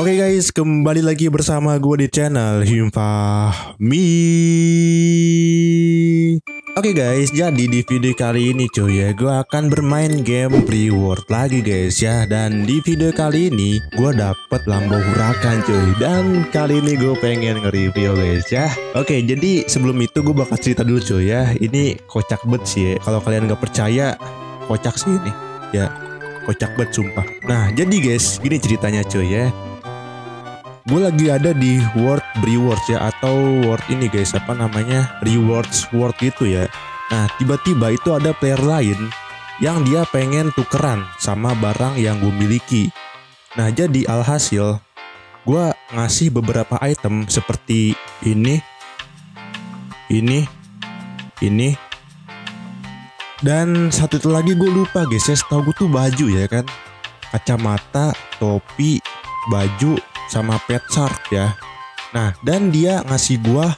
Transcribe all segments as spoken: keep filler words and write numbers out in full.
Oke guys, kembali lagi bersama gue di channel Himfahmi. Oke guys, jadi di video kali ini cuy ya, gue akan bermain game reward lagi guys ya. Dan di video kali ini gue dapet Lambo Huracan cuy. Dan kali ini gue pengen nge-review guys ya. Oke, jadi sebelum itu gue bakal cerita dulu cuy ya. Ini kocak bet sih ya. Kalau kalian gak percaya, kocak sih ini ya. Kocak bet sumpah. Nah jadi guys, gini ceritanya cuy ya. Gue lagi ada di World Rewards ya, atau World ini guys, apa namanya, Rewards World gitu ya. Nah tiba-tiba itu ada player lain yang dia pengen tukeran sama barang yang gue miliki. Nah jadi alhasil gue ngasih beberapa item seperti ini, ini, ini, dan satu itu lagi gue lupa guys ya. Setahu gue tuh baju ya kan, kacamata, topi, baju, sama pet shark ya. Nah dan dia ngasih gua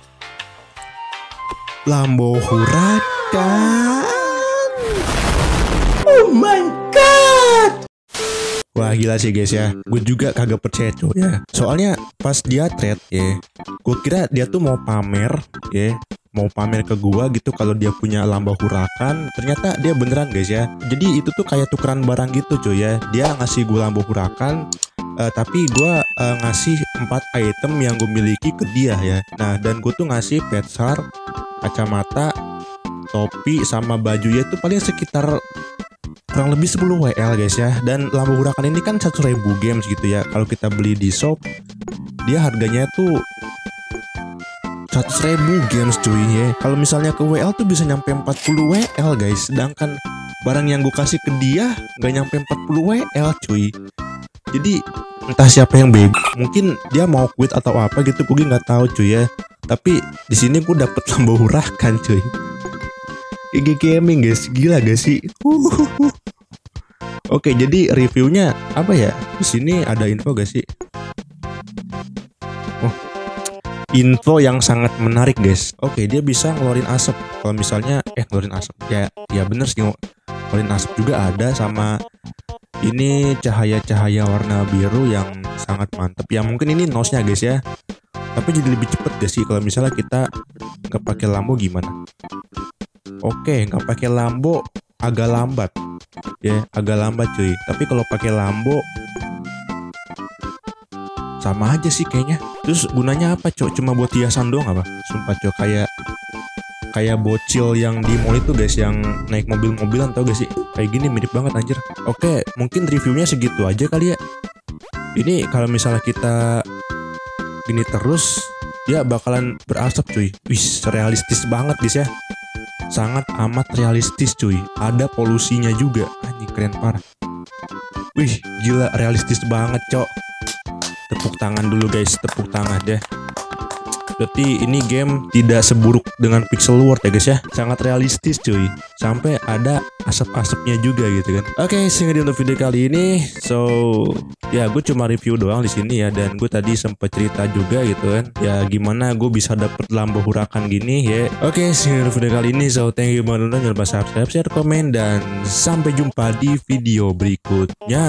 Lambo Huracan. Oh my god. Wah gila sih guys ya. Gue juga kagak percaya cuy ya. Soalnya pas dia trade ya, gue kira dia tuh mau pamer ya, mau pamer ke gua gitu kalau dia punya Lambo Huracan. Ternyata dia beneran guys ya. Jadi itu tuh kayak tukeran barang gitu cuy ya. Dia ngasih gua Lambo Huracan, Uh, tapi gue uh, ngasih empat item yang gue miliki ke dia ya. Nah dan gue tuh ngasih pet shark, kacamata, topi, sama bajunya itu paling sekitar kurang lebih sepuluh W L guys ya. Dan Lambo Huracan ini kan seratus ribu games gitu ya. Kalau kita beli di shop, dia harganya tuh seratus ribu games cuy ya. Kalau misalnya ke W L tuh bisa nyampe empat puluh W L guys. Sedangkan barang yang gue kasih ke dia gak nyampe empat puluh W L cuy. Jadi entah siapa yang bego, mungkin dia mau quit atau apa gitu, gue nggak tahu cuy ya. Tapi di sini gue dapet Lambo Huracan cuy. I G Gaming guys, gila gak sih? Uhuh. Oke, jadi reviewnya apa ya? Di sini ada info gak sih? Oh, info yang sangat menarik guys. Oke, dia bisa ngeluarin asap. Kalau misalnya eh ngeluarin asap, ya ya bener sih, ngeluarin asap juga ada, sama ini cahaya-cahaya warna biru yang sangat mantep. Ya mungkin ini noise-nya guys ya. Tapi jadi lebih cepet gak sih kalau misalnya kita nggak pakai Lambo gimana? Oke, nggak pakai Lambo agak lambat. Ya, agak lambat cuy. Tapi kalau pakai Lambo sama aja sih kayaknya. Terus gunanya apa cok? Cuma buat hiasan doang apa? Sumpah cok, kayak kayak bocil yang di mall itu guys, yang naik mobil-mobilan, tau gak sih? Kayak gini mirip banget anjir. Oke, mungkin reviewnya segitu aja kali ya. Ini kalau misalnya kita gini terus, dia bakalan berasap cuy. Wih, realistis banget guys ya. Sangat amat realistis cuy. Ada polusinya juga. Anjing keren parah. Wih, gila realistis banget cok. Tepuk tangan dulu guys, tepuk tangan deh. Berarti ini game tidak seburuk dengan Pixel World ya guys ya. Sangat realistis cuy. Sampai ada asap-asapnya juga gitu kan. Oke, sekian untuk video kali ini. So, ya gue cuma review doang di sini ya. Dan gue tadi sempat cerita juga gitu kan. Ya gimana gue bisa dapet Lambo Huracan gini ya. Oke, sekian untuk video kali ini. So, thank you banget. Jangan lupa subscribe, share, komen. Dan sampai jumpa di video berikutnya.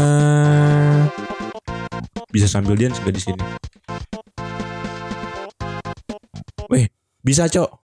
Bisa sambil dance juga di sini. Weh, bisa cok.